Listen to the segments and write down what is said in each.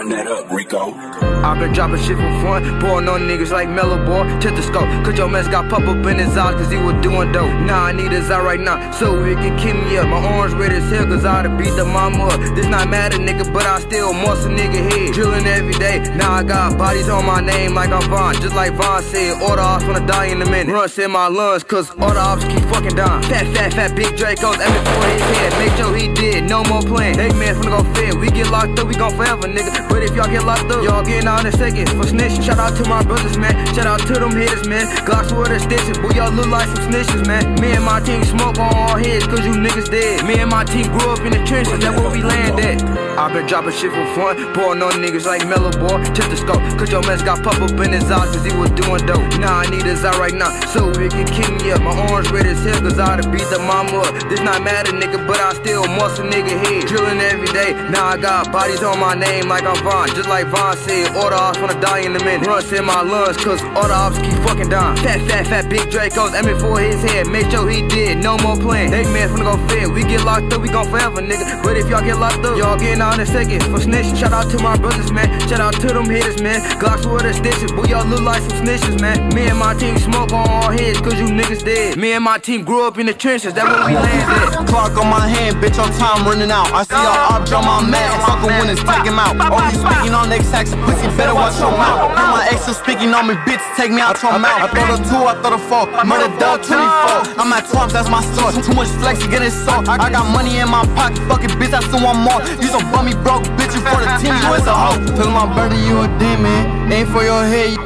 Run that up, Rico. I've been dropping shit for fun, pouring on niggas like Mellow Boy. Check the scope, cause your mans got pop up in his eyes cause he was doing dope. Nah, I need his eye right now, so it can keep me up. My orange red as hell cause I done beat the mama up. This not matter, nigga, but I still muscle nigga head. Drilling every day, now I got bodies on my name like I'm Vaughn. Just like Vaughn said, all the ops wanna die in a minute. Runs in my lungs cause all the ops keep fucking dying. Fat big Dracos, aiming for his head. Make sure he dead, no more playing. They man finna go fed, we get locked up, we gon' forever, nigga. But if y'all get locked up, y'all getting out in a second. For snitching, shout out to my brothers, man. Shout out to them hitters, man. Glocks with the stitches, boy, y'all look like some snitches, man. Me and my team smoke on all heads, cause you niggas dead. Me and my team grew up in the trenches, that's where we land at. I've been dropping shit for fun, pouring on niggas like Mellow Boy. Check the scope, cause your mans got pop up in his eyes cause he was doing dope. Nah, I need his eye right now, so it can keep me up. My orange red as hell cause I done beat the mama up. This not matter, nigga, but I still muscle nigga head. Drilling every day, now I got bodies on my name like I'm Vaughn. Just like Vaughn said, all the ops wanna die in a minute. Runs in my lungs cause all the ops keep fucking dying. Fat big Dracos, aiming for his head. Make sure he dead, no more playing. They man finna go fed, we get locked up, we gon' forever, nigga. But if y'all get locked up, y'all getting out in a second. For snitching, shout out to my brothers, man. Shout out to them hitters, man. Glocks with the stitches, boy, y'all look like some snitches, man. Me and my team smoke on all heads cause you niggas dead. Me and my team grew up in the trenches, that's where we landed. Clock on my hand, bitch, on time running out. I see y'all up, drum my man, fucking winners, take him out. Oh, you speaking on xax, pussy, better watch your mouth. And my ex is speaking on me, bitch, take me out your mouth. I throw the 2, I throw the 4, murder dog 24. I'm at 12, that's my source. Too much flex to get it soft. I got money in my pocket, fucking bitch, I still want more. You some bummy broke bitch, you for the team, you is a hoe. Tell my brother you a demon, ain't for your head.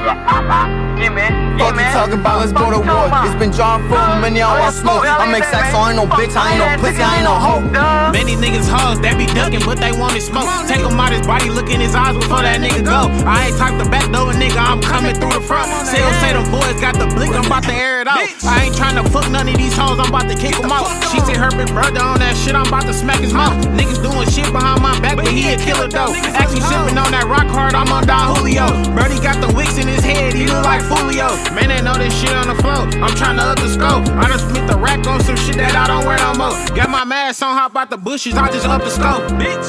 Fuck you talking about, let's go to war. It's been drawn for a minute, I want smoke. I'm xax, so I ain't no bitch, I ain't no pussy, I ain't no hoe. Many niggas hoes that be ducking, but they want it smoke. Take him out his body, look in his eyes before that nigga go. I ain't type the back door, nigga, I'm coming through the front. Sales say them boys got the blick, I'm about to air it out. I ain't trying to fuck none of these hoes, I'm about to kick them out. She said her big brother on that shit, I'm about to smack his mouth. Niggas doing shit behind my back, but he a killer though. Actually sipping on that rock hard, I'm on Don Julio. Brody got the wicks in his head, he look like Fulio. Man, they know this shit on the floor, I'm trying to up the scope. I done split the rack on some shit that I don't wear no more. Got my mask on, hop out the bushes, I just up the scope. Bitch,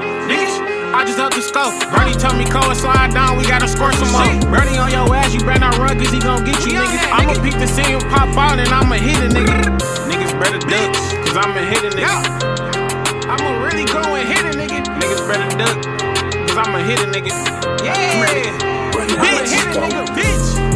I just up the scope. Bernie told me Cole slide down, we gotta score some more. Bernie on your ass, you better not run cause he gon' get you, niggas. I'ma peek the scene, pop out, and I'ma hit a nigga. Niggas better duck, cause I'ma hit a nigga. I'ma really go and hit a nigga. Niggas better duck, cause I'ma hit a nigga. Yeah, bitch, hit a nigga, bitch.